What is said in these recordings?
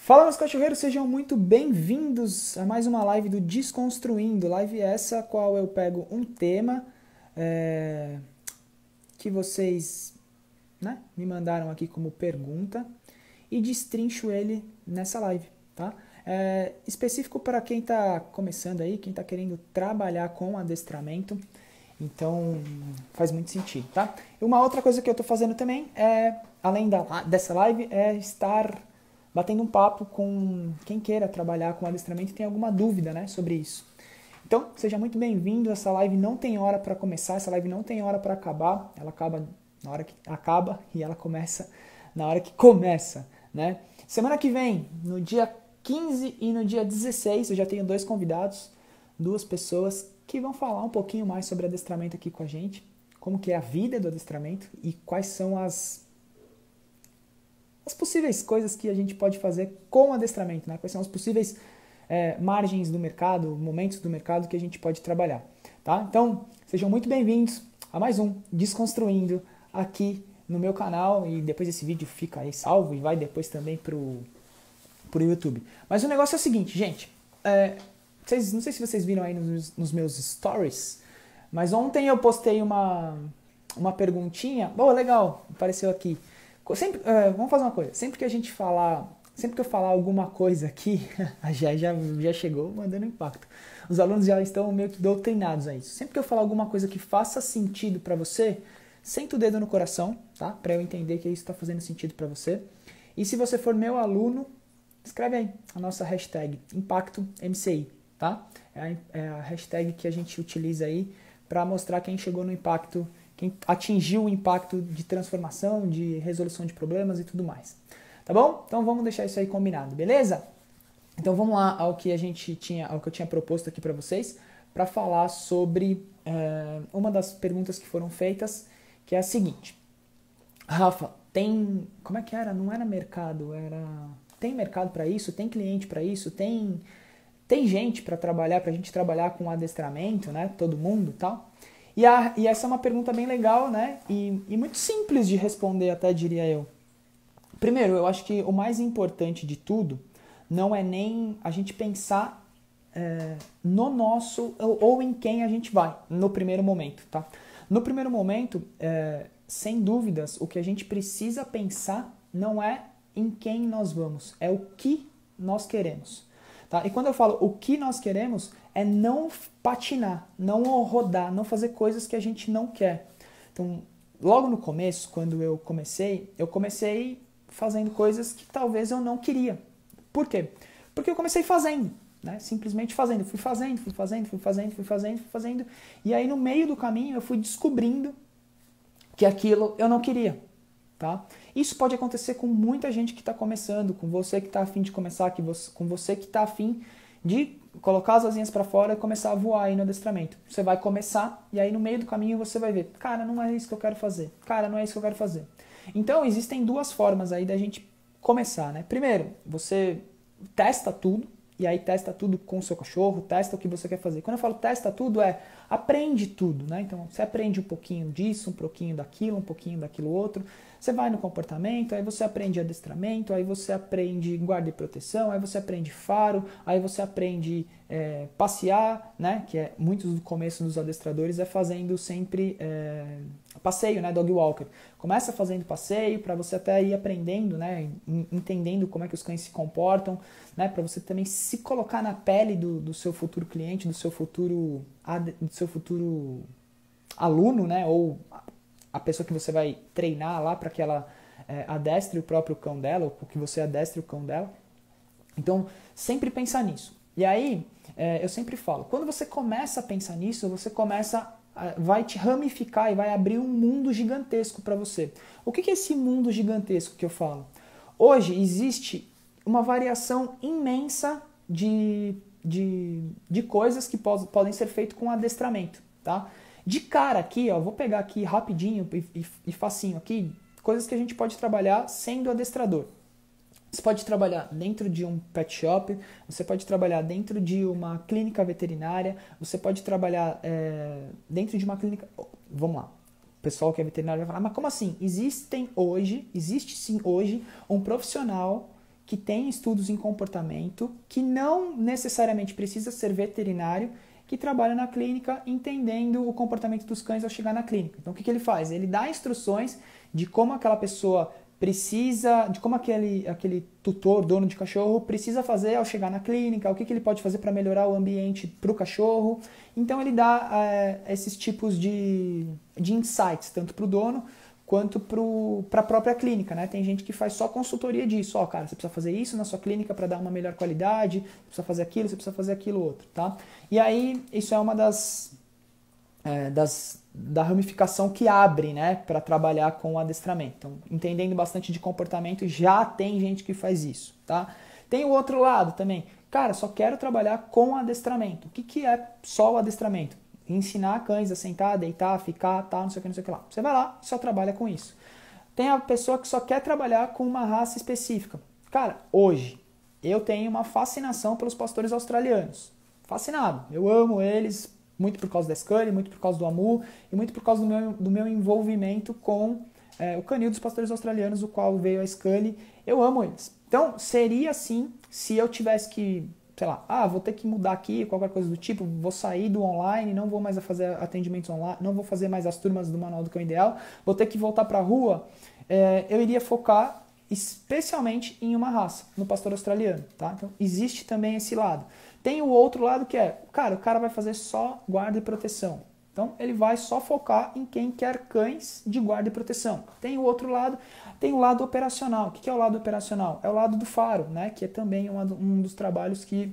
Fala, meus cachorreiros, sejam muito bem-vindos a mais uma live do Desconstruindo. Live essa, a qual eu pego um tema que vocês me mandaram aqui como pergunta e destrincho ele nessa live, tá? Específico para quem está começando aí, quem está querendo trabalhar com adestramento, então faz muito sentido, tá? E uma outra coisa que eu estou fazendo também além dessa live, é estar batendo um papo com quem queira trabalhar com adestramento e tem alguma dúvida, sobre isso. Então, seja muito bem-vindo. Essa live não tem hora para começar, essa live não tem hora para acabar. Ela acaba na hora que acaba e ela começa na hora que começa, né? Semana que vem, no dia 15 e no dia 16, eu já tenho dois convidados, duas pessoas que vão falar um pouquinho mais sobre adestramento aqui com a gente, como que é a vida do adestramento e quais são as possíveis coisas que a gente pode fazer com o adestramento, né? Quais são as possíveis margens do mercado, momentos do mercado que a gente pode trabalhar, tá? Então, sejam muito bem-vindos a mais um Desconstruindo aqui no meu canal, e depois esse vídeo fica aí salvo e vai depois também pro YouTube. Mas o negócio é o seguinte, gente, não sei se vocês viram aí nos meus stories, mas ontem eu postei uma perguntinha, legal, apareceu aqui. Vamos fazer uma coisa, sempre que eu falar alguma coisa aqui, já chegou mandando impacto. Os alunos já estão meio que doutrinados a isso. Sempre que eu falar alguma coisa que faça sentido para você, senta o dedo no coração, tá? Para eu entender que isso está fazendo sentido para você. E se você for meu aluno, escreve aí a nossa hashtag ImpactoMCI, tá? É a hashtag que a gente utiliza aí para mostrar quem chegou no impacto, quem atingiu o impacto de transformação, de resolução de problemas e tudo mais. Tá bom? Então vamos deixar isso aí combinado, beleza? Então vamos lá ao que eu tinha proposto aqui para vocês, para falar sobre uma das perguntas que foram feitas, que é a seguinte. Rafa, como é que era? Não era mercado, tem mercado para isso? Tem cliente para isso? Tem gente para a gente trabalhar com adestramento, né? Todo mundo e tal? E essa é uma pergunta bem legal, né? E muito simples de responder, até diria eu. Primeiro, eu acho que o mais importante de tudo não é nem a gente pensar no nosso ou em quem a gente vai no primeiro momento, tá? No primeiro momento, sem dúvidas, o que a gente precisa pensar não é em quem nós vamos, é o que nós queremos. Tá? E quando eu falo o que nós queremos, é não patinar, não rodar, não fazer coisas que a gente não quer. Então, logo no começo, quando eu comecei fazendo coisas que talvez eu não queria. Por quê? Porque eu comecei fazendo, né? Simplesmente fazendo. Fui fazendo. E aí, no meio do caminho, eu fui descobrindo que aquilo eu não queria. Tá? Isso pode acontecer com muita gente que está começando, com você que está a fim de começar, com você que está a fim de colocar as asinhas para fora e começar a voar aí no adestramento. Você vai começar e aí no meio do caminho você vai ver, cara, não é isso que eu quero fazer. Cara, não é isso que eu quero fazer. Então, existem duas formas aí da gente começar, né? Primeiro, você testa tudo, e aí testa tudo com o seu cachorro, testa o que você quer fazer. Quando eu falo testa tudo, aprende tudo, né? Então, você aprende um pouquinho disso, um pouquinho daquilo outro. Você vai no comportamento, aí você aprende adestramento, aí você aprende guarda e proteção, aí você aprende faro, aí você aprende passear, né? Que é muito do começo dos adestradores fazendo sempre passeio, né? Dog walker. Começa fazendo passeio para você até ir aprendendo, né? Entendendo como é que os cães se comportam, né? Para você também se colocar na pele do seu futuro cliente, do seu futuro aluno, né? Ou a pessoa que você vai treinar lá para que ela adestre o próprio cão dela, ou que você adestre o cão dela. Então, sempre pensar nisso. E aí, eu sempre falo, quando você começa a pensar nisso, você vai te ramificar e vai abrir um mundo gigantesco para você. O que é esse mundo gigantesco que eu falo? Hoje existe uma variação imensa de coisas que podem ser feitas com adestramento, tá? De cara aqui, vou pegar aqui rapidinho e facinho aqui, coisas que a gente pode trabalhar sendo adestrador. Você pode trabalhar dentro de um pet shop, você pode trabalhar dentro de uma clínica veterinária, você pode trabalhar dentro de uma clínica... Vamos lá, o pessoal que é veterinário vai falar, mas como assim? Existe sim hoje um profissional que tem estudos em comportamento, que não necessariamente precisa ser veterinário, que trabalha na clínica entendendo o comportamento dos cães ao chegar na clínica. Então, o que ele faz? Ele dá instruções de como aquela pessoa precisa, de como aquele tutor, dono de cachorro, precisa fazer ao chegar na clínica, o que ele pode fazer para melhorar o ambiente para o cachorro. Então, ele dá esses tipos de insights, tanto para o dono quanto para a própria clínica, né? Tem gente que faz só consultoria disso. Ó, cara, você precisa fazer isso na sua clínica para dar uma melhor qualidade, você precisa fazer aquilo, você precisa fazer aquilo outro, tá? E aí, isso é uma da ramificação que abre, né, para trabalhar com o adestramento. Então, entendendo bastante de comportamento, já tem gente que faz isso, tá? Tem o outro lado também. Cara, só quero trabalhar com adestramento. O que é só o adestramento? Ensinar cães a sentar, deitar, ficar, tal, não sei o que lá. Você vai lá e só trabalha com isso. Tem a pessoa que só quer trabalhar com uma raça específica. Cara, hoje eu tenho uma fascinação pelos pastores australianos. Fascinado. Eu amo eles, muito por causa da Scully, muito por causa do Amu e muito por causa do meu envolvimento com o canil dos pastores australianos, o qual veio a Scully. Eu amo eles. Então, seria assim, se eu tivesse que, sei lá, vou ter que mudar aqui, qualquer coisa do tipo, vou sair do online, não vou mais fazer atendimentos online, não vou fazer mais as turmas do Manual do Cão Ideal, vou ter que voltar para a rua, eu iria focar especialmente em uma raça, no pastor australiano, tá? Então, existe também esse lado. Tem o outro lado que é, cara, o cara vai fazer só guarda e proteção. Então, ele vai só focar em quem quer cães de guarda e proteção. Tem o outro lado, tem o lado operacional. O que é o lado operacional? É o lado do faro, né? Que é também um dos trabalhos que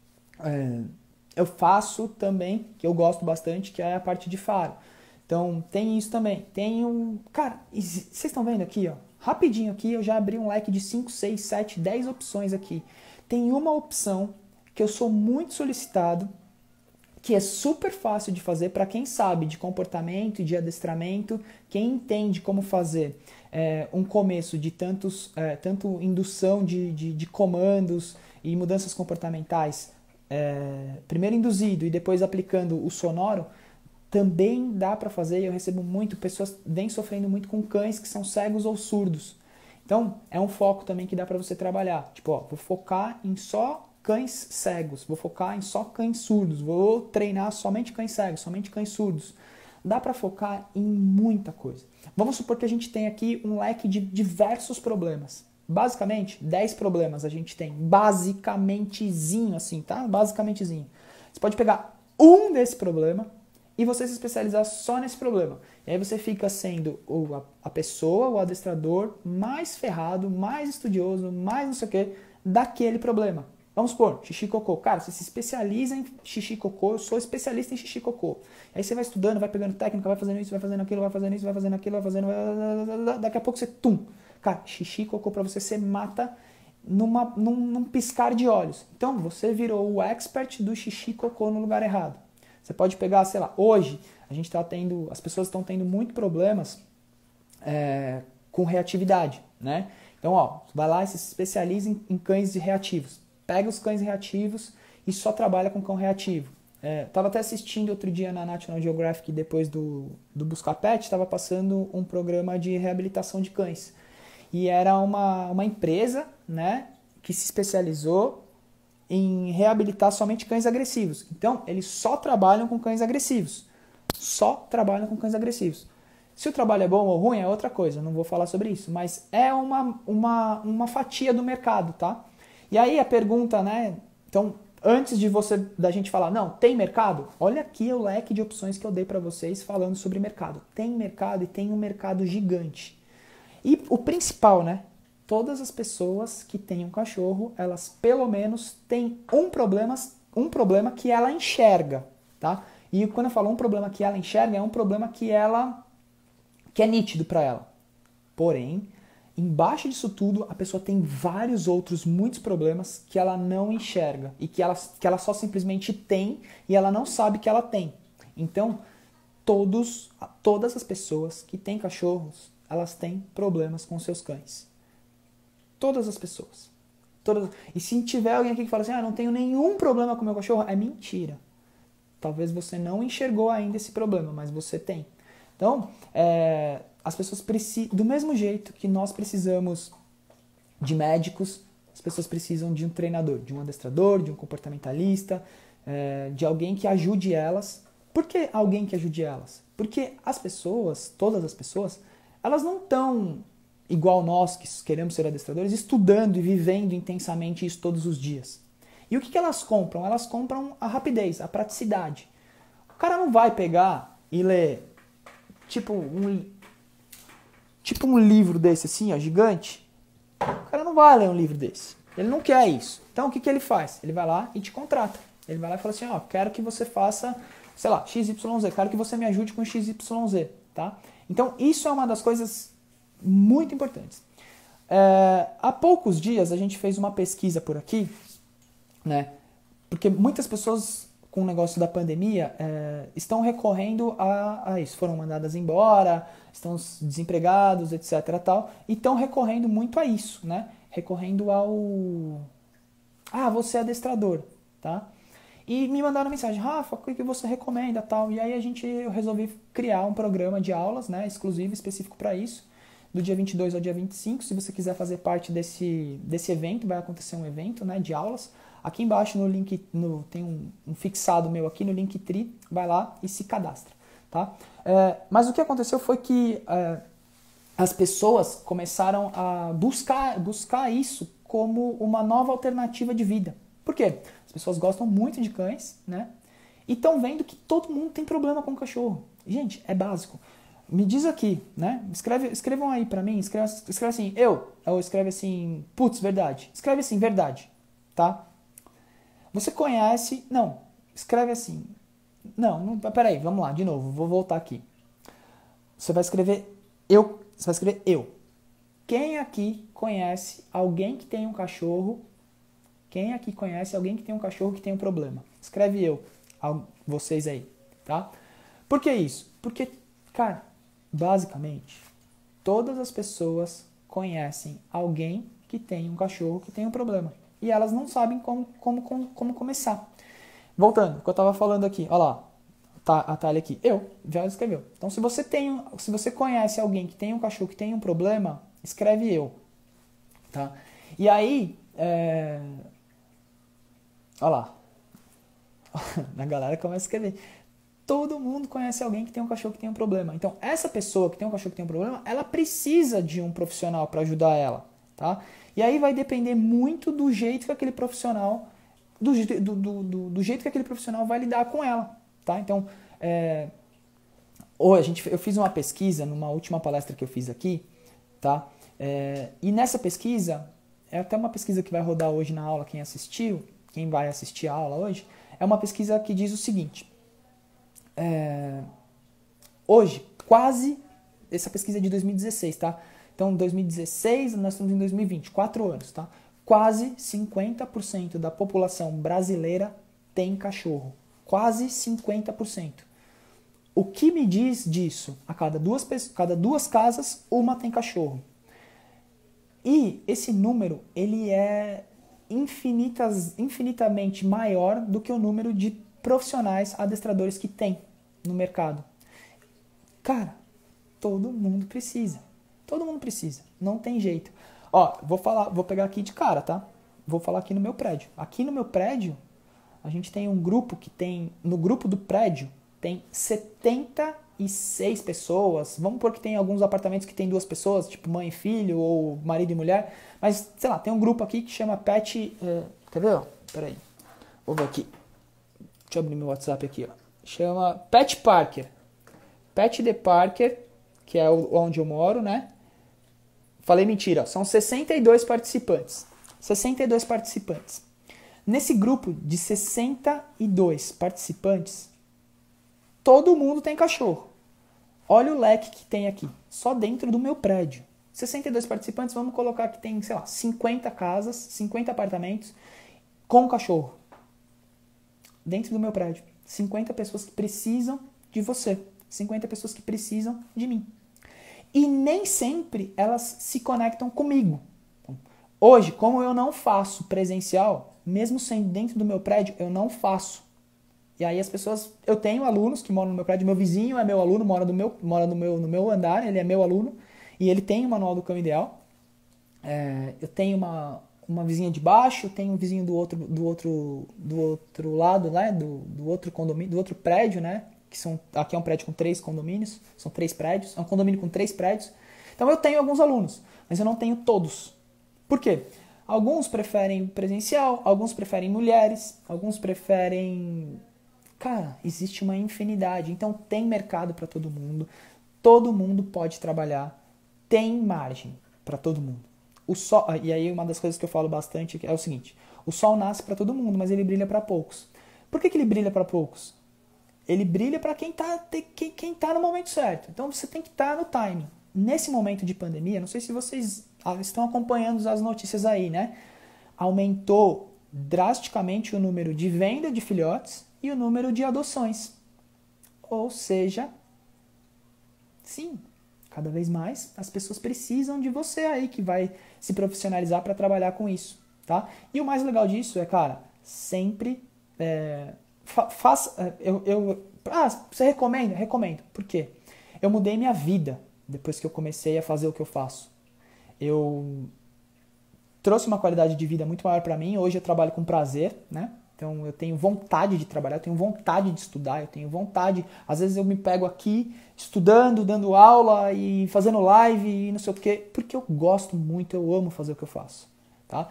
eu faço também, que eu gosto bastante, que é a parte de faro. Então, tem isso também. Tem um... Cara, vocês estão vendo aqui, ó? Rapidinho aqui, eu já abri um leque de 5, 6, 7, 10 opções aqui. Tem uma opção que eu sou muito solicitado, que é super fácil de fazer para quem sabe de comportamento e de adestramento, quem entende como fazer um começo de tanto indução de comandos e mudanças comportamentais, primeiro induzido e depois aplicando o sonoro, também dá para fazer. Eu recebo muito, pessoas vêm sofrendo muito com cães que são cegos ou surdos. Então, é um foco também que dá para você trabalhar. Tipo, ó, vou focar em só cães cegos, vou focar em só cães surdos, vou treinar somente cães cegos, somente cães surdos. Dá para focar em muita coisa. Vamos supor que a gente tem aqui um leque de diversos problemas. Basicamente, 10 problemas a gente tem. Basicamentezinho assim, tá? Basicamentezinho. Você pode pegar um desse problema e você se especializar só nesse problema. E aí você fica sendo a pessoa, o adestrador mais ferrado, mais estudioso, mais não sei o que, daquele problema. Vamos supor, xixi e cocô. Cara, você se especializa em xixi e cocô, eu sou especialista em xixi e cocô. Aí você vai estudando, vai pegando técnica, vai fazendo isso, vai fazendo aquilo, vai fazendo isso, vai fazendo aquilo, vai fazendo... Daqui a pouco você, Cara, xixi e cocô pra você mata num piscar de olhos. Então, você virou o expert do xixi e cocô no lugar errado. Você pode pegar, sei lá, hoje as pessoas estão tendo muito problemas com reatividade, né? Então, ó, vai lá e se especializa em cães reativos. Pega os cães reativos e só trabalha com cão reativo. Tava até assistindo outro dia na National Geographic, depois do Buscar Pet, estava passando um programa de reabilitação de cães. E era uma empresa, né, que se especializou em reabilitar somente cães agressivos. Então, eles só trabalham com cães agressivos. Só trabalham com cães agressivos. Se o trabalho é bom ou ruim é outra coisa, não vou falar sobre isso, mas é uma fatia do mercado, tá? E aí a pergunta, né? Então, antes da gente falar, não, tem mercado? Olha aqui o leque de opções que eu dei para vocês falando sobre mercado. Tem mercado e tem um mercado gigante. E o principal, né? Todas as pessoas que têm um cachorro, elas pelo menos têm um problema que ela enxerga, tá? E quando eu falo um problema que ela enxerga, é um problema que é nítido para ela. Porém, embaixo disso tudo, a pessoa tem muitos problemas que ela não enxerga e que ela só simplesmente tem e ela não sabe que ela tem. Então, todas as pessoas que têm cachorros, elas têm problemas com seus cães. Todas as pessoas. E se tiver alguém aqui que fala assim, não tenho nenhum problema com meu cachorro, é mentira. Talvez você não enxergou ainda esse problema, mas você tem. Então, as pessoas precisam, do mesmo jeito que nós precisamos de médicos, as pessoas precisam de um treinador, de um adestrador, de um comportamentalista, de alguém que ajude elas. Por que alguém que ajude elas? Porque as pessoas, todas as pessoas, elas não estão igual nós que queremos ser adestradores, estudando e vivendo intensamente isso todos os dias. E o que elas compram? Elas compram a rapidez, a praticidade. O cara não vai pegar e ler tipo um livro desse assim, ó, gigante. O cara não vai ler um livro desse. Ele não quer isso. Então o que ele faz? Ele vai lá e te contrata. Ele vai lá e fala assim, ó, quero que você faça, sei lá, XYZ, quero que você me ajude com XYZ, tá? Então isso é uma das coisas muito importantes. Há poucos dias a gente fez uma pesquisa por aqui, né? Porque muitas pessoas com o negócio da pandemia estão recorrendo a isso, foram mandadas embora, estão desempregados, etc. tal, e estão recorrendo muito a isso, né? Recorrendo ao você é adestrador, tá? E me mandaram mensagem, Rafa, o que você recomenda, tal? E aí eu resolvi criar um programa de aulas, né, exclusivo, específico para isso, do dia 22 ao dia 25. Se você quiser fazer parte desse evento, vai acontecer um evento, né, de aulas. Aqui embaixo no link, tem um fixado meu aqui no Linktree, vai lá e se cadastra, tá? Mas o que aconteceu foi que as pessoas começaram a buscar isso como uma nova alternativa de vida. Por quê? As pessoas gostam muito de cães, né? E estão vendo que todo mundo tem problema com cachorro. Gente, é básico. Me diz aqui, né? Escrevam aí pra mim, escreve assim, ou escreve assim, putz, verdade. Escreve assim, verdade, tá? Você conhece... Não, escreve assim. Não, peraí, vamos lá, de novo, vou voltar aqui. Você vai escrever eu. Quem aqui conhece alguém que tem um cachorro? Quem aqui conhece alguém que tem um cachorro que tem um problema? Escreve eu, vocês aí, tá? Por que isso? Porque, cara, basicamente, todas as pessoas conhecem alguém que tem um cachorro que tem um problema. E elas não sabem como começar. Voltando, o que eu estava falando aqui, olha lá, a Thalia aqui, já escreveu. Então, se você conhece alguém que tem um cachorro que tem um problema, escreve eu, tá? E aí, olha lá, a galera começa a escrever. Todo mundo conhece alguém que tem um cachorro que tem um problema. Então, essa pessoa que tem um cachorro que tem um problema, ela precisa de um profissional para ajudar ela, tá? E aí vai depender muito do jeito que aquele profissional, do jeito que aquele profissional vai lidar com ela, tá? Então, eu fiz uma pesquisa numa última palestra que eu fiz aqui, tá? E nessa pesquisa, é até uma pesquisa que vai rodar hoje na aula, quem vai assistir a aula hoje, é uma pesquisa que diz o seguinte, hoje, essa pesquisa é de 2016, tá? Então, 2016, nós estamos em 2020, 4 anos, tá? Quase 50% da população brasileira tem cachorro. Quase 50%. O que me diz disso? A cada duas casas, uma tem cachorro. E esse número, ele é infinitamente maior do que o número de profissionais adestradores que tem no mercado. Cara, todo mundo precisa. Todo mundo precisa. Não tem jeito. Ó, vou pegar aqui de cara, tá? Vou falar aqui no meu prédio. Aqui no meu prédio, a gente tem um grupo que tem... No grupo do prédio, tem 76 pessoas. Vamos pôr que tem alguns apartamentos que tem 2 pessoas, tipo mãe e filho, ou marido e mulher. Mas, sei lá, tem um grupo aqui que chama Pet... quer ver? Peraí. Vou ver aqui. Deixa eu abrir meu WhatsApp aqui, ó. Chama Pet Parker. Pet The Parker, que é onde eu moro, né? Falei mentira, ó. São 62 participantes. 62 participantes. Nesse grupo de 62 participantes, todo mundo tem cachorro. Olha o leque que tem aqui, só dentro do meu prédio. 62 participantes, vamos colocar que tem, sei lá, 50 casas, 50 apartamentos com cachorro. Dentro do meu prédio. 50 pessoas que precisam de você. 50 pessoas que precisam de mim. E nem sempre elas se conectam comigo. Então, hoje, como eu não faço presencial, mesmo sendo dentro do meu prédio, eu não faço. E aí as pessoas... Eu tenho alunos que moram no meu prédio, meu vizinho é meu aluno, mora no meu andar, ele é meu aluno, e ele tem o Manual do Cão Ideal. Eu tenho uma vizinha de baixo, tem um vizinho do outro lado, né? Do outro condomínio, do outro prédio, né? Aqui é um prédio com 3 condomínios, são 3 prédios, é um condomínio com 3 prédios. Então eu tenho alguns alunos, mas eu não tenho todos. Por quê? Alguns preferem presencial, alguns preferem mulheres, alguns preferem... Cara, existe uma infinidade, então tem mercado para todo mundo pode trabalhar, tem margem para todo mundo. O sol, e aí uma das coisas que eu falo bastante é o seguinte, o sol nasce para todo mundo, mas ele brilha para poucos. Por que ele brilha para poucos? Ele brilha para quem tá no momento certo. Então você tem que estar no timing. Nesse momento de pandemia, não sei se vocês estão acompanhando as notícias aí, né? Aumentou drasticamente o número de venda de filhotes e o número de adoções. Ou seja, sim, cada vez mais as pessoas precisam de você aí que vai se profissionalizar para trabalhar com isso, tá? E o mais legal disso é, cara, sempre faça... você recomenda? Recomendo. Por quê? Eu mudei minha vida depois que eu comecei a fazer o que eu faço. Eu trouxe uma qualidade de vida muito maior para mim. Hoje eu trabalho com prazer, né? Então eu tenho vontade de trabalhar, eu tenho vontade de estudar, eu tenho vontade... Às vezes eu me pego aqui estudando, dando aula e fazendo live e não sei o quê, porque eu gosto muito, eu amo fazer o que eu faço, tá?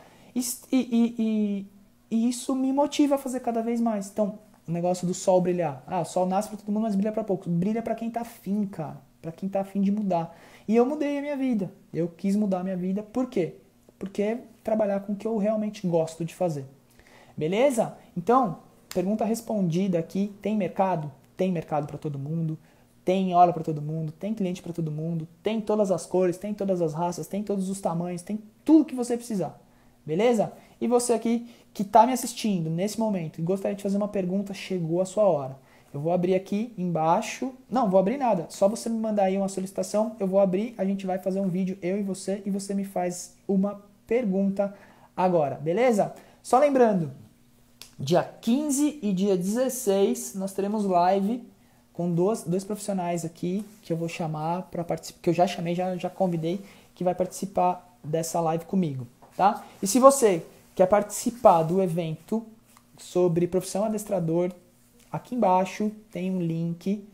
E isso me motiva a fazer cada vez mais. Então, o negócio do sol brilhar. O sol nasce para todo mundo, mas brilha para poucos. Brilha para quem tá afim, cara. Para quem tá afim de mudar. E eu mudei a minha vida. Eu quis mudar a minha vida. Por quê? Porque trabalhar com o que eu realmente gosto de fazer. Beleza? Então, pergunta respondida aqui. Tem mercado? Tem mercado para todo mundo. Tem hora para todo mundo. Tem cliente para todo mundo. Tem todas as cores, tem todas as raças, tem todos os tamanhos, tem tudo que você precisar. Beleza? E você aqui que está me assistindo nesse momento e gostaria de fazer uma pergunta, chegou a sua hora. Eu vou abrir aqui embaixo. Não, vou abrir nada. Só você me mandar aí uma solicitação, eu vou abrir, a gente vai fazer um vídeo, eu e você me faz uma pergunta agora, beleza? Só lembrando, dia 15 e dia 16 nós teremos live com dois profissionais aqui que eu vou chamar para participar, que eu já chamei, já convidei, que vai participar dessa live comigo, tá? E se você quer participar do evento sobre profissão adestrador, aqui embaixo tem um link,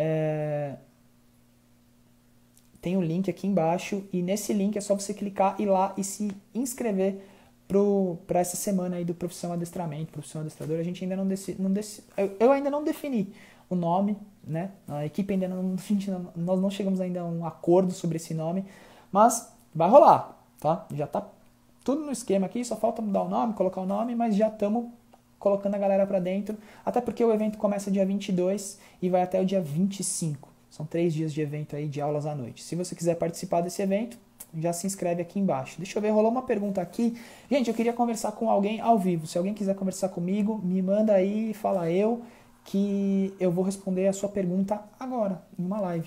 aqui embaixo, e nesse link é só você clicar, ir lá e se inscrever para essa semana aí do profissão adestramento, profissão adestrador. A gente ainda eu ainda não defini o nome, né? A equipe ainda nós não chegamos ainda a um acordo sobre esse nome, mas vai rolar, tá? Já tá tudo no esquema aqui, só falta mudar o nome, colocar o nome, mas já estamos colocando a galera para dentro, até porque o evento começa dia 22 e vai até o dia 25. São 3 dias de evento aí, de aulas à noite. Se você quiser participar desse evento, já se inscreve aqui embaixo. Deixa eu ver, rolou uma pergunta aqui. Gente, eu queria conversar com alguém ao vivo. Se alguém quiser conversar comigo, me manda aí, fala eu, que eu vou responder a sua pergunta agora, em uma live.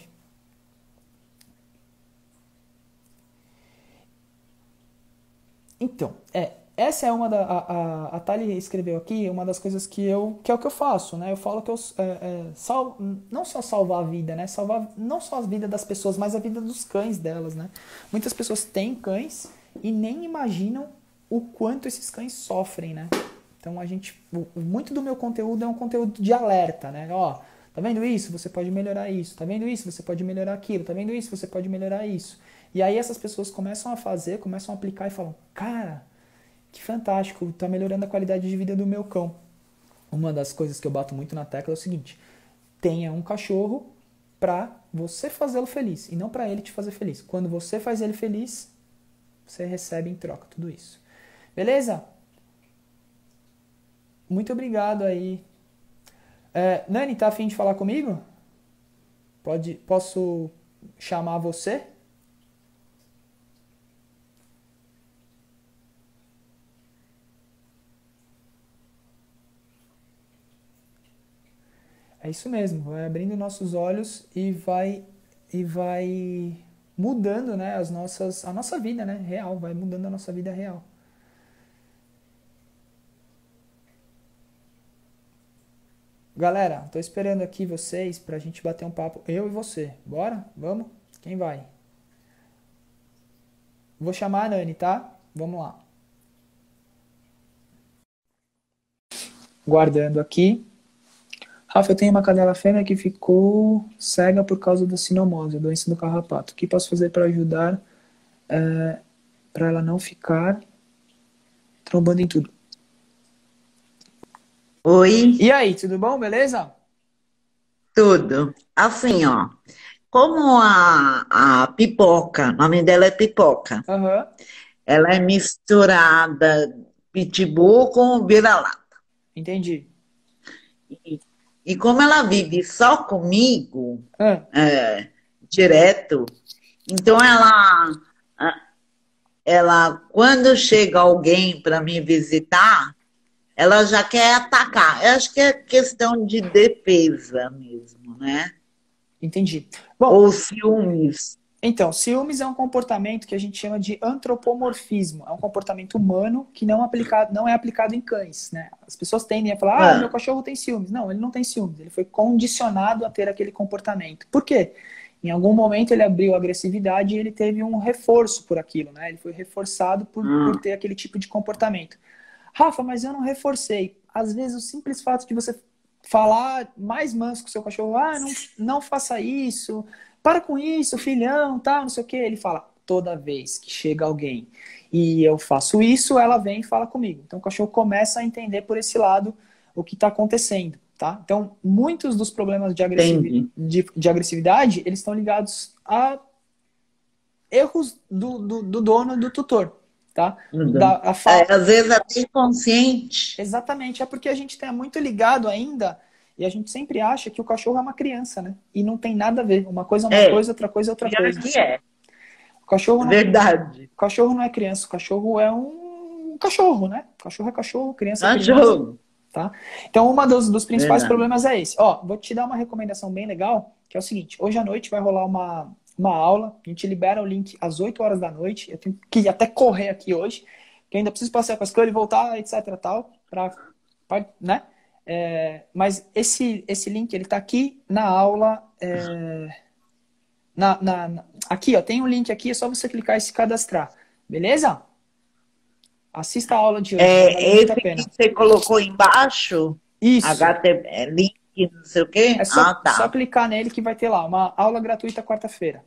Então, essa é uma a Thali escreveu aqui, uma das coisas que é o que eu faço, né? Eu falo que eu não só salvar a vida, né? Salvar não só a vida das pessoas, mas a vida dos cães delas, né? Muitas pessoas têm cães e nem imaginam o quanto esses cães sofrem, né? Então muito do meu conteúdo é um conteúdo de alerta, né? Ó, tá vendo isso? Você pode melhorar isso. Tá vendo isso? Você pode melhorar aquilo. Tá vendo isso? Você pode melhorar isso. E aí essas pessoas começam a fazer, começam a aplicar e falam, cara, que fantástico, tá melhorando a qualidade de vida do meu cão. Uma das coisas que eu bato muito na tecla é o seguinte, tenha um cachorro pra você fazê-lo feliz e não pra ele te fazer feliz. Quando você faz ele feliz, você recebe em troca tudo isso. Beleza? Muito obrigado aí. Nani, tá a fim de falar comigo? Posso chamar você? É isso mesmo, vai abrindo nossos olhos e vai mudando, né, a nossa vida, né, real, vai mudando a nossa vida real. Galera, tô esperando aqui vocês pra gente bater um papo, eu e você. Bora? Vamos? Quem vai? Vou chamar a Nani, tá? Vamos lá. Guardando aqui. Rafa, eu tenho uma cadela fêmea que ficou cega por causa da sinomose, a doença do carrapato. O que posso fazer para ajudar para ela não ficar trombando em tudo? Oi, E aí, tudo bom? Beleza? tudo. Assim, ó, como a Pipoca, o nome dela é Pipoca, Aham, ela é misturada pitbull com vira-lata. entendi. E, e como ela vive só comigo, Ah, direto, então ela, quando chega alguém para me visitar, ela já quer atacar. Eu acho que é questão de defesa mesmo, né? entendi. Bom, Ou ciúmes. então, ciúmes é um comportamento que a gente chama de antropomorfismo. É um comportamento humano que não é aplicado em cães, né? As pessoas tendem a falar, meu Ah, cachorro tem ciúmes. Não, ele não tem ciúmes. Ele foi condicionado a ter aquele comportamento. Por quê? Em algum momento ele abriu agressividade e ele teve um reforço por aquilo, né? Ele foi reforçado por ah. ter aquele tipo de comportamento. Rafa, mas eu não reforcei. Às vezes o simples fato de você falar mais manso com o seu cachorro, não faça isso, para com isso, filhão, tá, não sei o que. Ele fala, toda vez que chega alguém e eu faço isso, ela vem e fala comigo. Então o cachorro começa a entender por esse lado o que está acontecendo, tá? Então muitos dos problemas Entendi. de agressividade, eles estão ligados a erros do dono, do tutor, tá? Tudo. Às vezes até inconsciente. Exatamente, é porque a gente está muito ligado ainda e a gente sempre acha que o cachorro é uma criança, né? E não tem nada a ver. Uma coisa é uma É, coisa, outra coisa é outra pior coisa. que é. O cachorro não, Verdade. o cachorro não é criança, o cachorro é um cachorro, né? Cachorro é cachorro, criança é criança, Cachorro. tá? Então, dos principais Verdade. problemas é esse. Ó, vou te dar uma recomendação bem legal, que é o seguinte: hoje à noite vai rolar uma aula, a gente libera o link às 8 horas da noite. Eu tenho que até correr aqui hoje, que eu ainda preciso passear com a escola e voltar, etc, tal, né? Mas esse link, ele tá aqui na aula, aqui, ó, tem um link aqui, é só você clicar e se cadastrar, beleza? Assista a aula de hoje, vai valer É, muito esse a que pena. você colocou embaixo, Isso. HT, link, não sei o quê? É Ah, só tá. clicar nele que vai ter lá uma aula gratuita quarta-feira.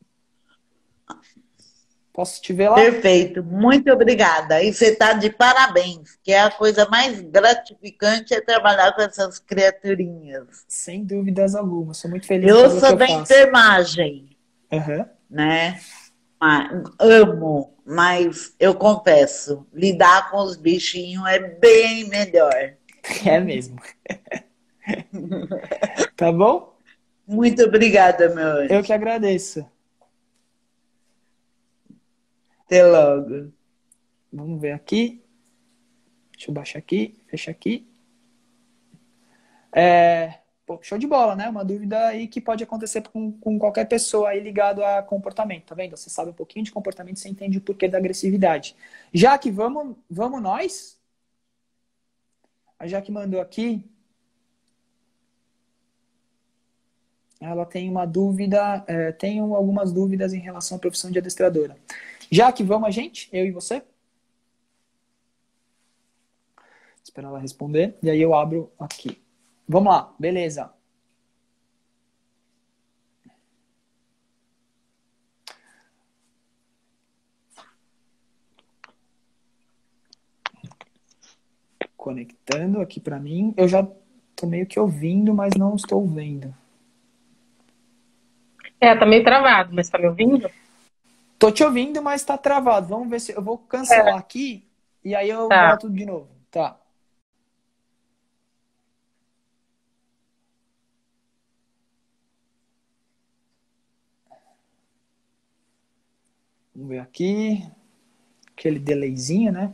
Posso te ver lá? Perfeito. Muito obrigada. E você está de parabéns, que é a coisa mais gratificante é trabalhar com essas criaturinhas. Sem dúvidas alguma. Sou muito feliz em Eu fazer o que sou eu da faço. enfermagem, Aham. né? Amo, mas eu confesso, lidar com os bichinhos é bem melhor. É mesmo. Tá bom? Muito obrigada, meu Eu que anjo. agradeço. Até logo. Vamos ver aqui. Deixa eu baixar aqui, fechar aqui. Pô, show de bola, né? Uma dúvida aí que pode acontecer com qualquer pessoa aí ligado a comportamento, tá vendo? Você sabe um pouquinho de comportamento, você entende o porquê da agressividade. Já que vamos nós? A Jaque mandou aqui, ela tem uma dúvida, tenho algumas dúvidas em relação à profissão de adestradora. Já que vamos a gente, eu e você? Esperar ela responder, e aí eu abro aqui. Vamos lá, beleza. Conectando aqui para mim. Eu já tô meio que ouvindo, mas não estou vendo. Tá meio travado, mas tá me ouvindo? Tô te ouvindo, mas tá travado. Vamos ver se eu vou É, cancelar aqui e aí eu tá. volto de novo. Tá. Vamos ver aqui. Aquele delayzinho, né?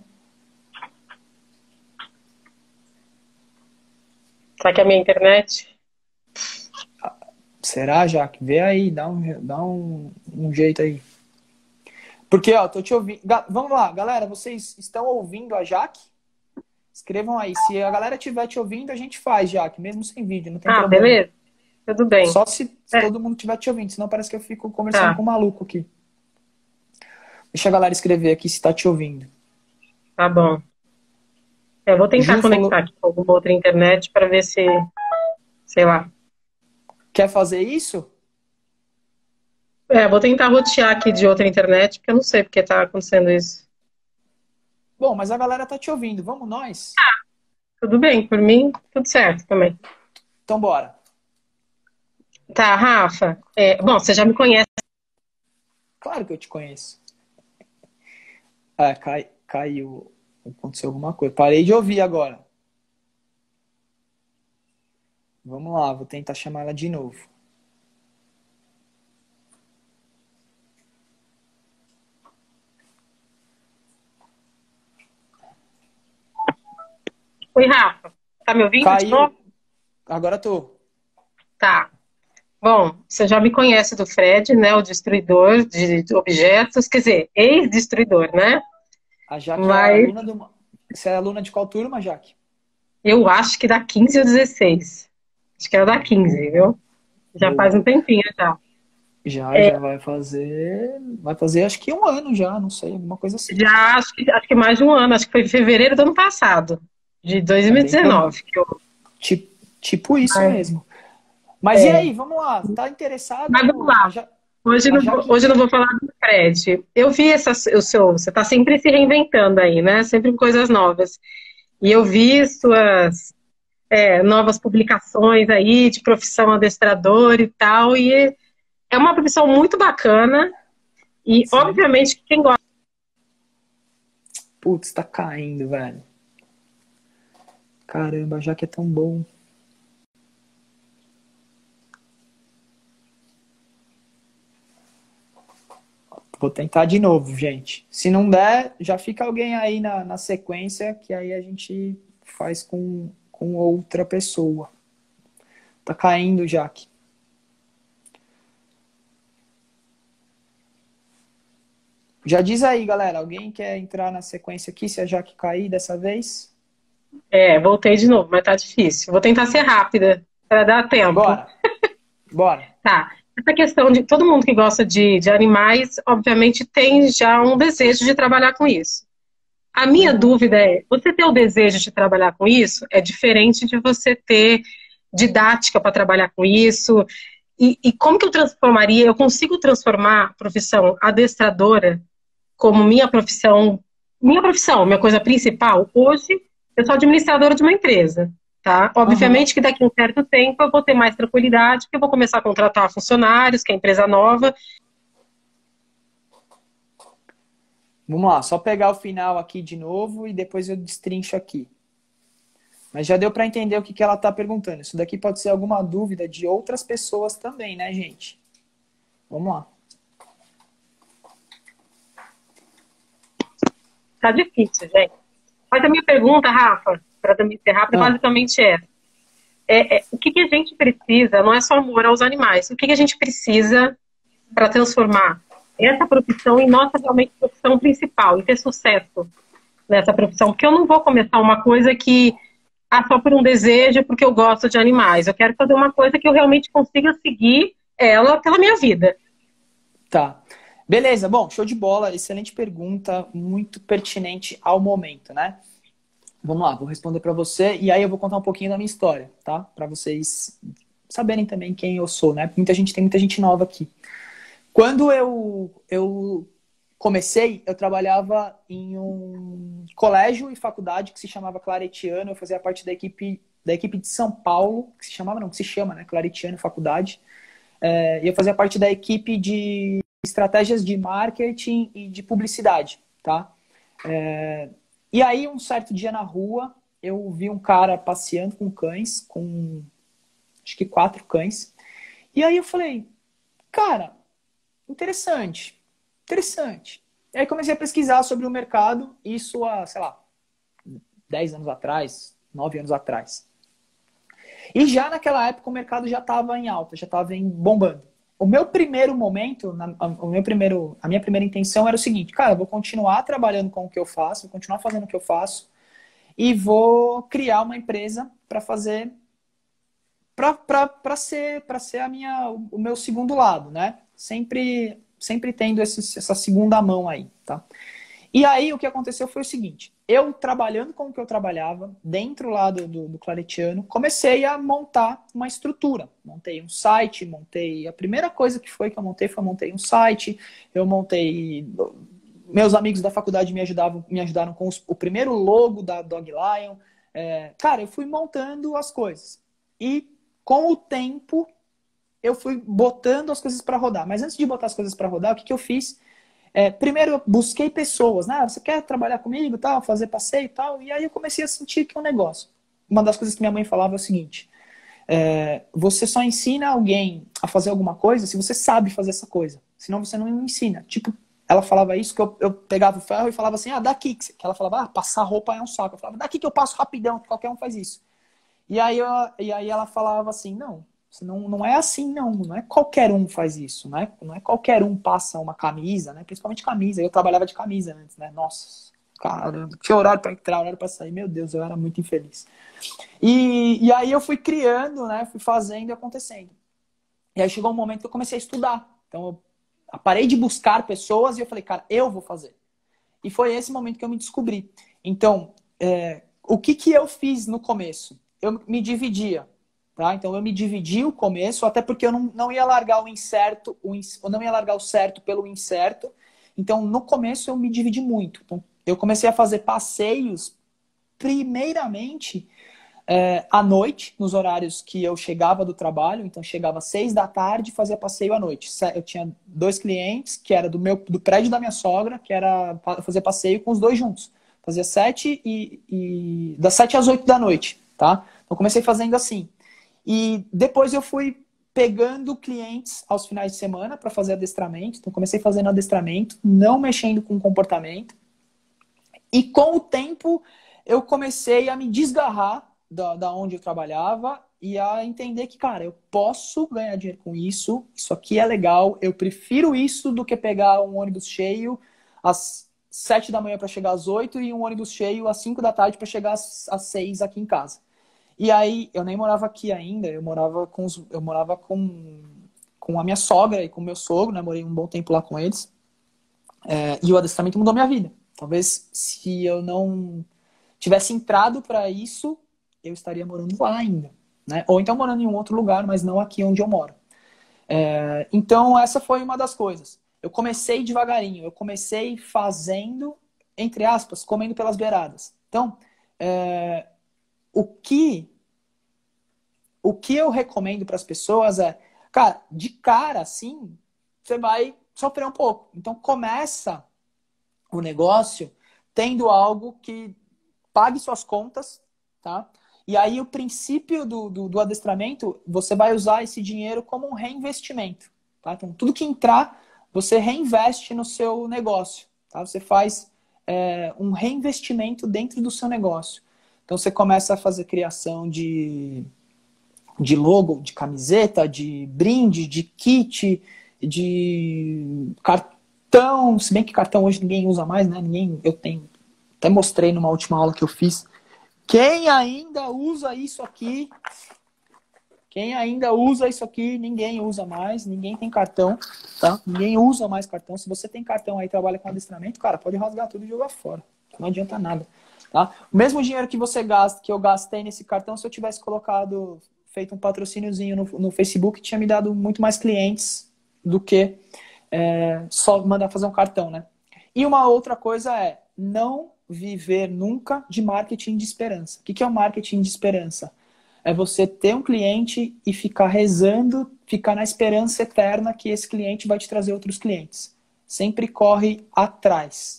Será que é a minha internet? Será, Jaque? Vê aí, dá um jeito aí. Porque, ó, tô te ouvindo. Vamos lá, galera, vocês estão ouvindo a Jaque? Escrevam aí. Se a galera estiver te ouvindo, a gente faz, Jaque, mesmo sem vídeo, não tem Ah, problema. beleza. Tudo bem. Só se É, todo mundo estiver te ouvindo, senão parece que eu fico conversando tá, com um maluco aqui. Deixa a galera escrever aqui se tá te ouvindo. tá bom. Eu vou tentar Ju conectar falou, aqui com alguma outra internet para ver se, sei lá. quer fazer isso? Vou tentar rotear aqui de outra internet, porque eu não sei porque tá acontecendo isso. Bom, mas a galera tá te ouvindo, vamos nós? Tudo bem, por mim, tudo certo também. Então bora. Tá, Rafa. Bom, você já me conhece. Claro que eu te conheço. Caiu. Aconteceu alguma coisa. Parei de ouvir agora. Vamos lá, vou tentar chamar ela de novo. Oi, Rafa. Tá me ouvindo de Caiu. novo? Agora tô. Tá. Bom, você já me conhece do Fred, né? O destruidor de objetos, quer dizer, ex-destruidor, né? A Jaque é Mas aluna do. Você é aluna de qual turma, Jaque? eu acho que dá 15 ou 16. Acho que era da 15, viu? Já faz Boa. um tempinho já. Já vai fazer. Vai fazer acho que um ano já, não sei, alguma coisa assim. Já acho que mais de um ano, acho que foi em fevereiro do ano passado, de É bem provável. 2019. Tipo isso Mas, mesmo. Mas e é, aí, vamos lá. Tá mas vamos interessado? lá. Hoje A não vou, Jaque. hoje eu não vou falar do Fred. Eu vi você está sempre se reinventando aí, né? Sempre com coisas novas. E eu vi suas novas publicações aí de profissão adestrador e tal. E é uma profissão muito bacana. E, Sim. obviamente, quem gosta. Putz, tá caindo, velho. Caramba, a Jaque é tão bom. Vou tentar de novo, gente. Se não der, já fica alguém aí na sequência, que aí a gente faz com outra pessoa. Tá caindo, Jaque. Já diz aí, galera. Alguém quer entrar na sequência aqui, se a Jaque cair dessa vez? Voltei de novo, mas tá difícil. Vou tentar ser rápida, para dar tempo. Bora, bora. Tá. Essa questão de todo mundo que gosta de animais, obviamente, tem já um desejo de trabalhar com isso. A minha Uhum. dúvida é: você ter o desejo de trabalhar com isso é diferente de você ter didática para trabalhar com isso. E como que eu transformaria? Eu consigo transformar a profissão adestradora como minha coisa principal? Hoje, eu sou administradora de uma empresa. Tá? Uhum. Obviamente que daqui a um certo tempo eu vou ter mais tranquilidade, porque eu vou começar a contratar funcionários, que é empresa nova. Vamos lá, só pegar o final aqui de novo e depois eu destrincho aqui. Mas já deu para entender o que ela está perguntando. Isso daqui pode ser alguma dúvida de outras pessoas também, né, gente? Vamos lá. Tá difícil, gente. Mas a minha pergunta, Rafa, para ser rápida, Ah, basicamente o que a gente precisa, não é só amor aos animais, o que a gente precisa para transformar essa profissão em nossa realmente profissão principal, e ter sucesso nessa profissão? Porque eu não vou começar uma coisa que só por um desejo, porque eu gosto de animais. Eu quero fazer uma coisa que eu realmente consiga seguir ela pela minha vida. tá. Beleza, bom, show de bola. Excelente pergunta, muito pertinente ao momento, né? Vamos lá, vou responder para você e aí eu vou contar um pouquinho da minha história, tá? Para vocês saberem também quem eu sou, né? Tem muita gente nova aqui. Quando eu comecei, eu trabalhava em um colégio e faculdade que se chamava Claretiano. Eu fazia parte da equipe de São Paulo, que se chamava, não, que se chama, né? Claretiano Faculdade. E eu fazia parte da equipe de estratégias de marketing e de publicidade, tá? E aí, um certo dia na rua, eu vi um cara passeando com cães, com acho que 4 cães. E aí eu falei, cara, interessante, interessante. E aí comecei a pesquisar sobre o mercado, isso há, sei lá, 10 anos atrás, 9 anos atrás. E já naquela época o mercado já estava em alta, já estava bombando. O meu primeiro momento, a minha primeira intenção era o seguinte, cara, eu vou continuar trabalhando com o que eu faço, vou continuar fazendo o que eu faço e vou criar uma empresa para fazer, para ser o meu segundo lado, né? Sempre tendo essa segunda mão aí, tá? E aí o que aconteceu foi o seguinte, eu trabalhando com o que eu trabalhava, dentro lá do Claretiano, comecei a montar uma estrutura. Montei um site, a primeira coisa que eu montei um site, eu montei... Meus amigos da faculdade me ajudaram com o primeiro logo da Dog Lion. Cara, eu fui montando as coisas. E com o tempo, eu fui botando as coisas para rodar. Mas antes de botar as coisas para rodar, o que eu fiz? Primeiro eu busquei pessoas, né? Você quer trabalhar comigo, tal, fazer passeio e tal? E aí eu comecei a sentir que é um negócio. Uma das coisas que minha mãe falava é o seguinte, você só ensina alguém a fazer alguma coisa se você sabe fazer essa coisa. Senão você não ensina. Tipo, ela falava isso, que eu pegava o ferro e falava assim, daqui. Que ela falava, passar roupa é um saco. Eu falava, daqui que eu passo rapidão, qualquer um faz isso. E aí ela falava assim, não é assim, não é qualquer um faz isso, não é qualquer um passa uma camisa, né? Principalmente camisa, eu trabalhava de camisa antes, né? Nossa, caramba, tinha horário para entrar, horário para sair, meu Deus, eu era muito infeliz. E aí eu fui criando, né? Fui fazendo e acontecendo. E aí chegou um momento que eu comecei a estudar, então eu parei de buscar pessoas e eu falei, cara, eu vou fazer. E foi esse momento que eu me descobri. Então, o que eu fiz no começo? Eu me dividia. Tá? Então eu me dividi o começo, até porque eu não ia largar o incerto, eu não ia largar o certo pelo incerto. Então no começo eu me dividi muito. Então, eu comecei a fazer passeios, primeiramente à noite, nos horários que eu chegava do trabalho. Então chegava às 6 da tarde e fazia passeio à noite. Eu tinha 2 clientes, que era do prédio da minha sogra, que era fazer passeio com os 2 juntos. Fazia 7 e das 7 às 8 da noite. Tá? Então comecei fazendo assim. E depois eu fui pegando clientes aos finais de semana para fazer adestramento. Então comecei fazendo adestramento, não mexendo com comportamento. E com o tempo eu comecei a me desgarrar da onde eu trabalhava e a entender que, cara, eu posso ganhar dinheiro com isso aqui é legal, eu prefiro isso do que pegar um ônibus cheio às 7 da manhã para chegar às 8 e um ônibus cheio às 5 da tarde para chegar às 6 aqui em casa. E aí, eu nem morava aqui ainda, eu morava com a minha sogra e com o meu sogro, né? Morei um bom tempo lá com eles. E o adestramento mudou minha vida. Talvez se eu não tivesse entrado para isso, eu estaria morando lá ainda, né? Ou então morando em um outro lugar, mas não aqui onde eu moro. Então, essa foi uma das coisas. Eu comecei devagarinho, eu comecei fazendo, entre aspas, comendo pelas beiradas. Então, o que eu recomendo para as pessoas cara, de cara, assim, você vai sofrer um pouco. Então, começa o negócio tendo algo que pague suas contas, tá? E aí, o princípio do adestramento, você vai usar esse dinheiro como um reinvestimento, tá? Então, tudo que entrar, você reinveste no seu negócio, tá? Você faz um reinvestimento dentro do seu negócio. Então você começa a fazer criação de logo, de camiseta, de brinde, de kit, de cartão. Se bem que cartão hoje ninguém usa mais, né? Até mostrei numa última aula que eu fiz. Quem ainda usa isso aqui? Ninguém usa mais, ninguém tem cartão, tá? Ninguém usa mais cartão. Se você tem cartão aí e trabalha com adestramento, cara, pode rasgar tudo e jogar fora. Não adianta nada. Tá? O mesmo dinheiro que você gasta, que eu gastei nesse cartão, se eu tivesse feito um patrocíniozinho no Facebook, tinha me dado muito mais clientes do que só mandar fazer um cartão, né? E uma outra coisa é não viver nunca de marketing de esperança. O que é o marketing de esperança? É você ter um cliente e ficar rezando, ficar na esperança eterna que esse cliente vai te trazer outros clientes. Sempre corre atrás.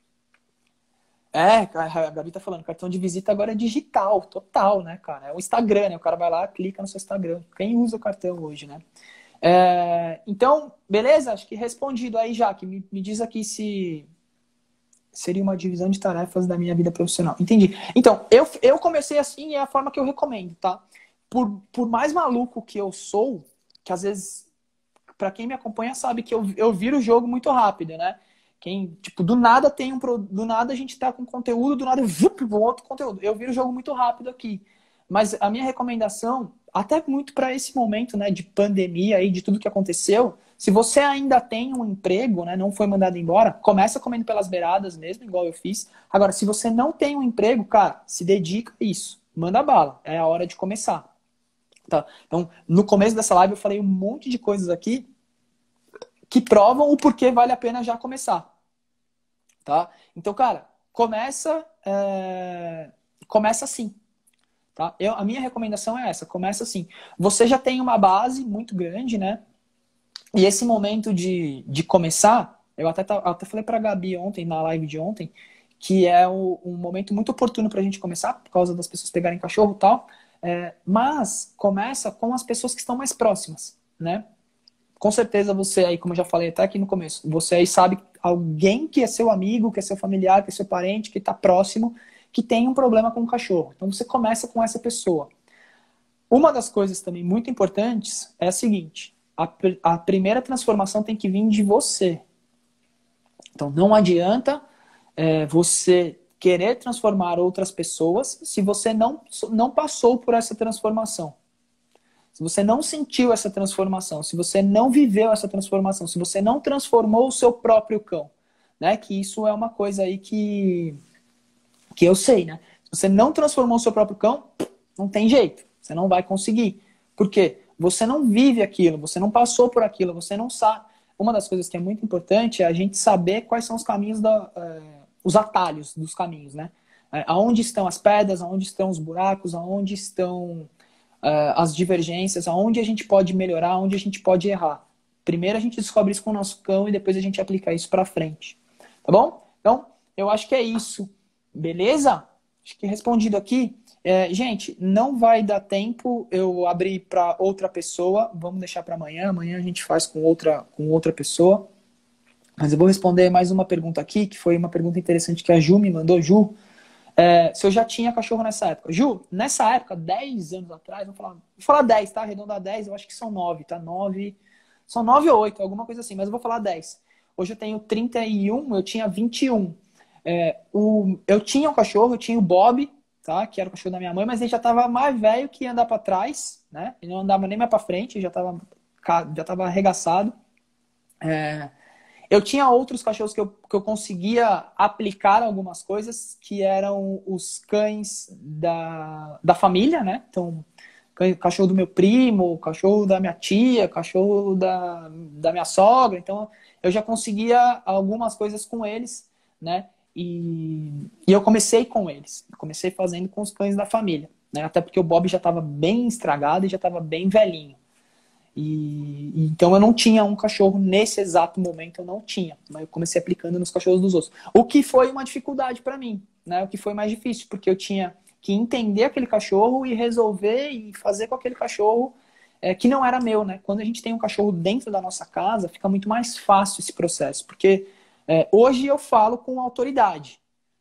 A Gabi tá falando, cartão de visita agora é digital, total, né, cara? É o Instagram, né? O cara vai lá, clica no seu Instagram. Quem usa o cartão hoje, né? Então, beleza? Acho que respondido aí, Jaque. Me diz aqui se seria uma divisão de tarefas da minha vida profissional. Entendi. Então, eu comecei assim e é a forma que eu recomendo, tá? Por mais maluco que eu sou, que às vezes, pra quem me acompanha sabe que eu viro o jogo muito rápido, né? Do nada do nada a gente tá com conteúdo, do nada outro conteúdo. Eu viro o jogo muito rápido aqui. Mas a minha recomendação, até muito para esse momento, né, de pandemia aí, de tudo que aconteceu, Se você ainda tem um emprego, né, não foi mandado embora, começa comendo pelas beiradas mesmo, igual eu fiz. Agora, se você não tem um emprego, cara, se dedica a isso. Manda bala. É a hora de começar. Tá? Então, no começo dessa live eu falei um monte de coisas aqui que provam o porquê vale a pena já começar. Tá? Então, cara, começa assim. Tá? A minha recomendação é essa, começa assim. Você já tem uma base muito grande, né? E esse momento de começar, eu até falei pra Gabi ontem, na live de ontem, que é um momento muito oportuno pra gente começar, por causa das pessoas pegarem cachorro e tal. Mas começa com as pessoas que estão mais próximas, né? Com certeza você aí, como eu já falei até aqui no começo, você aí sabe alguém que é seu amigo, que é seu familiar, que é seu parente, que está próximo, que tem um problema com o cachorro. Então você começa com essa pessoa. Uma das coisas também muito importantes é a seguinte: a primeira transformação tem que vir de você. Então não adianta você querer transformar outras pessoas se você não passou por essa transformação. Se você não sentiu essa transformação, se você não viveu essa transformação, se você não transformou o seu próprio cão, né? Que isso é uma coisa aí que eu sei, né? Se você não transformou o seu próprio cão, não tem jeito. Você não vai conseguir. Por quê? Você não vive aquilo, você não passou por aquilo, você não sabe. Uma das coisas que é muito importante é a gente saber quais são os caminhos, os atalhos dos caminhos, né? Aonde estão as pedras, aonde estão os buracos, aonde estão as divergências, aonde a gente pode melhorar, aonde a gente pode errar. Primeiro a gente descobre isso com o nosso cão e depois a gente aplica isso pra frente. Tá bom? Então, eu acho que é isso. Beleza? Acho que respondido aqui. Gente, não vai dar tempo eu abrir para outra pessoa. Vamos deixar para amanhã. Amanhã a gente faz com outra pessoa. Mas eu vou responder mais uma pergunta aqui, que foi uma pergunta interessante que a Ju me mandou. Ju, se eu já tinha cachorro nessa época. Ju, nessa época, 10 anos atrás, vou falar 10, tá? Arredondar 10, eu acho que são 9, tá? 9, são 9 ou 8, alguma coisa assim, mas eu vou falar 10. Hoje eu tenho 31, eu tinha 21. Eu tinha um cachorro, eu tinha o Bob, tá? Que era o cachorro da minha mãe, mas ele já tava mais velho que ia andar pra trás, né? Ele não andava nem mais pra frente, já tava arregaçado. Eu tinha outros cachorros que eu conseguia aplicar algumas coisas, que eram os cães da família, né? Então, cachorro do meu primo, cachorro da minha tia, cachorro da minha sogra. Então, eu já conseguia algumas coisas com eles, né? E eu comecei com eles. Eu comecei fazendo com os cães da família, né? Até porque o Bob já estava bem estragado e já estava bem velhinho. Então eu não tinha um cachorro nesse exato momento, eu não tinha. Mas eu comecei aplicando nos cachorros dos outros. O que foi uma dificuldade para mim, né? O que foi mais difícil, porque eu tinha que entender aquele cachorro e resolver e fazer com aquele cachorro que não era meu, né? Quando a gente tem um cachorro dentro da nossa casa, fica muito mais fácil esse processo, porque hoje eu falo com autoridade.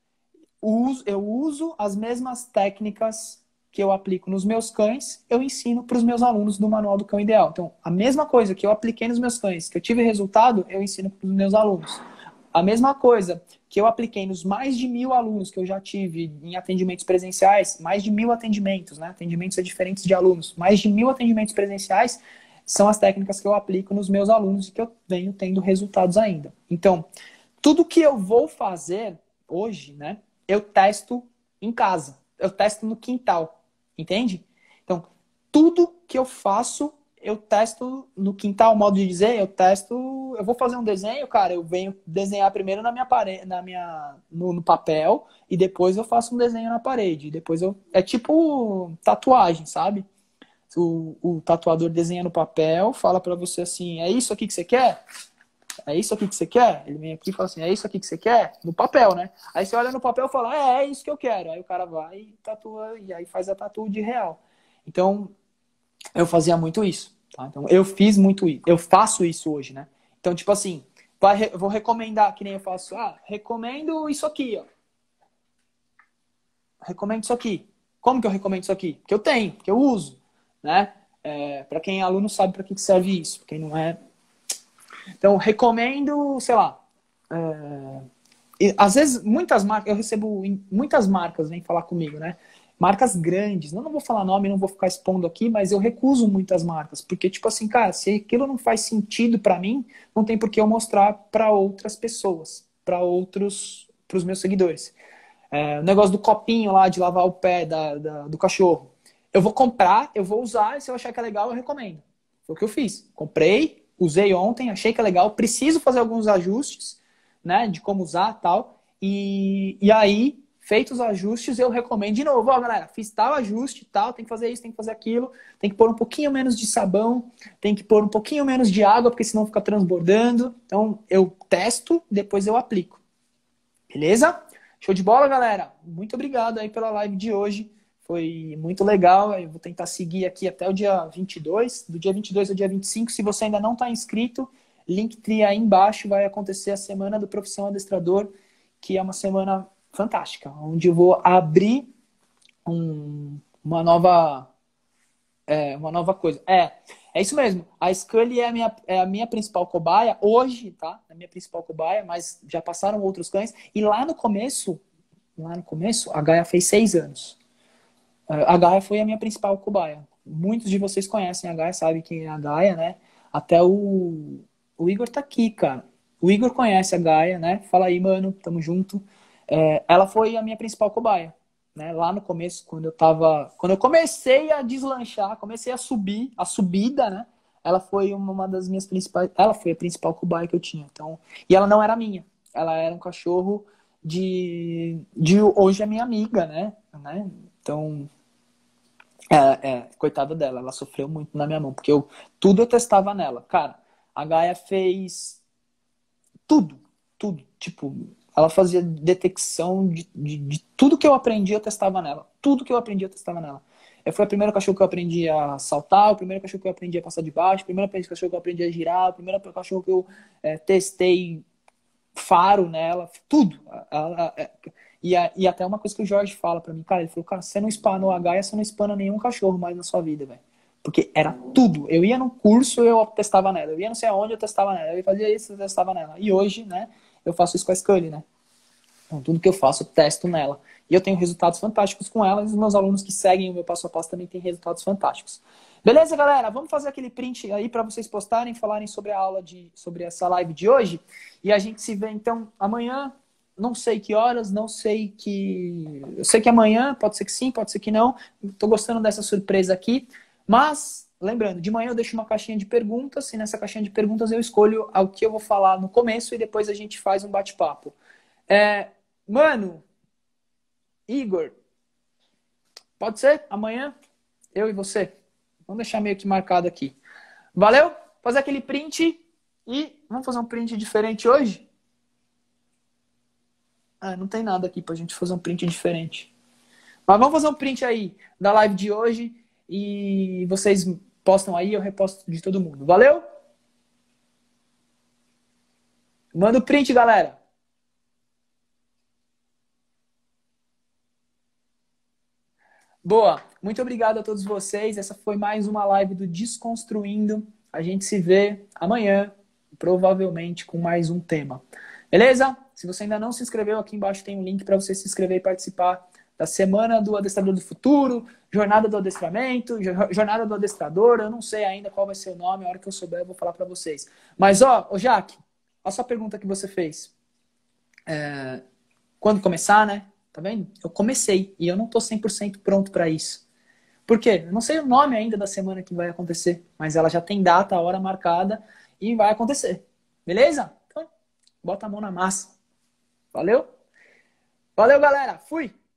Eu uso as mesmas técnicas que eu aplico nos meus cães, eu ensino para os meus alunos do Manual do Cão Ideal. Então, a mesma coisa que eu apliquei nos meus cães, que eu tive resultado, eu ensino para os meus alunos. A mesma coisa que eu apliquei nos mais de 1000 alunos que eu já tive em atendimentos presenciais, mais de 1000 atendimentos, né? Atendimentos diferentes de alunos, mais de 1000 atendimentos presenciais são as técnicas que eu aplico nos meus alunos e que eu venho tendo resultados ainda. Então, tudo que eu vou fazer hoje, né? Eu testo em casa, eu testo no quintal. Entende? Então, tudo que eu faço, eu testo no quintal, modo de dizer, eu vou fazer um desenho, cara, eu venho desenhar primeiro na minha parede, no papel, e depois eu faço um desenho na parede. Depois é tipo tatuagem, sabe? O tatuador desenha no papel, fala pra você assim, é isso aqui que você quer? É isso aqui que você quer? Ele vem aqui e fala assim, é isso aqui que você quer? No papel, né? Aí você olha no papel e fala, é isso que eu quero. Aí o cara vai e tatua, e aí faz a tatu de real. Então, eu fazia muito isso. Tá? Então, eu fiz muito isso. Eu faço isso hoje, né? Então, tipo assim, eu vou recomendar, que nem eu faço, recomendo isso aqui, ó. Recomendo isso aqui. Como que eu recomendo isso aqui? Porque eu tenho, porque eu uso, né? Pra quem é aluno sabe pra que serve isso. Pra quem não é... Então, recomendo, sei lá, às vezes muitas marcas, eu recebo muitas marcas vêm falar comigo, né? marcas grandes. Eu não vou falar nome, não vou ficar expondo aqui, mas eu recuso muitas marcas. Porque, tipo assim, cara, se aquilo não faz sentido para mim, não tem por que eu mostrar para outras pessoas, para os meus seguidores. O negócio do copinho lá de lavar o pé do cachorro. Eu vou comprar, eu vou usar, e se eu achar que é legal, eu recomendo. Foi o que eu fiz. Comprei, usei ontem, achei que é legal, preciso fazer alguns ajustes, né, de como usar e tal. E aí, feitos os ajustes, eu recomendo de novo. Ó, galera, fiz tal ajuste e tal, tem que fazer isso, tem que fazer aquilo, tem que pôr um pouquinho menos de sabão, tem que pôr um pouquinho menos de água, porque senão fica transbordando. Então, eu testo, depois eu aplico. Beleza? Show de bola, galera. Muito obrigado aí pela live de hoje. Foi muito legal. Eu vou tentar seguir aqui até o dia 22. Do dia 22 ao dia 25. Se você ainda não está inscrito, Linktree aí embaixo. Vai acontecer a semana do Profissão Adestrador, que é uma semana fantástica, onde eu vou abrir uma nova coisa. É isso mesmo. A Scully é a minha principal cobaia hoje, tá? É a minha principal cobaia, mas já passaram outros cães. E lá no começo, a Gaia fez 6 anos. A Gaia foi a minha principal cobaia. Muitos de vocês conhecem a Gaia, sabem quem é a Gaia, né? Até o Igor tá aqui, cara. O Igor conhece a Gaia, né? Fala aí, mano, tamo junto. Ela foi a minha principal cobaia. Né, lá no começo, quando eu comecei a deslanchar, comecei a subir, a subida, né? Ela foi uma das minhas principais, ela foi a principal cobaia que eu tinha. Então, e ela não era minha, ela era um cachorro de hoje é minha amiga, né? Então, coitada dela, ela sofreu muito na minha mão, porque tudo eu testava nela. Cara, a Gaia fez tudo, tipo, ela fazia detecção de tudo que eu aprendi, eu testava nela. Tudo que eu aprendi, eu testava nela. Foi o primeiro cachorro que eu aprendi a saltar, o primeiro cachorro que eu aprendi a passar de baixo, o primeiro cachorro que eu aprendi a girar, o primeiro cachorro que eu testei faro nela, tudo. E até uma coisa que o Jorge fala pra mim, cara, ele falou, cara, você não espanou a Gaia, você não espana nenhum cachorro mais na sua vida, velho. Porque era tudo. Eu ia num curso, eu testava nela. Eu ia não sei aonde, eu testava nela. Eu fazia isso, eu testava nela. E hoje, né, eu faço isso com a Scully, né? Então, tudo que eu faço, eu testo nela. E eu tenho resultados fantásticos com ela. E os meus alunos que seguem o meu passo a passo também têm resultados fantásticos. Beleza, galera? Vamos fazer aquele print aí para vocês postarem, falarem sobre a aula, sobre essa live de hoje. E a gente se vê, então, amanhã. Não sei que horas, não sei que... Eu sei que amanhã, pode ser que sim, pode ser que não. Estou gostando dessa surpresa aqui. Mas, lembrando, de manhã eu deixo uma caixinha de perguntas. E nessa caixinha de perguntas eu escolho o que eu vou falar no começo e depois a gente faz um bate-papo. Mano, Igor, pode ser? Amanhã? Eu e você? Vamos deixar meio que marcado aqui. Valeu? Fazer aquele print e vamos fazer um print diferente hoje? Não tem nada aqui pra gente fazer um print diferente. Mas vamos fazer um print aí da live de hoje e vocês postam aí, eu reposto de todo mundo. Valeu? Manda o print, galera. Boa, muito obrigado a todos vocês. Essa foi mais uma live do Desconstruindo. A gente se vê amanhã, provavelmente com mais um tema. Beleza? Se você ainda não se inscreveu, aqui embaixo tem um link para você se inscrever e participar da Semana do Adestrador do Futuro, Jornada do Adestramento, Jornada do Adestrador. Eu não sei ainda qual vai ser o nome, a hora que eu souber eu vou falar para vocês. Mas, Jaque, a sua pergunta que você fez. Quando começar, né? Tá vendo? Eu comecei e eu não tô 100% pronto para isso. Por quê? Eu não sei o nome ainda da semana que vai acontecer, mas ela já tem data, hora marcada e vai acontecer. Beleza? Então, bota a mão na massa. Valeu? Valeu, galera. Fui!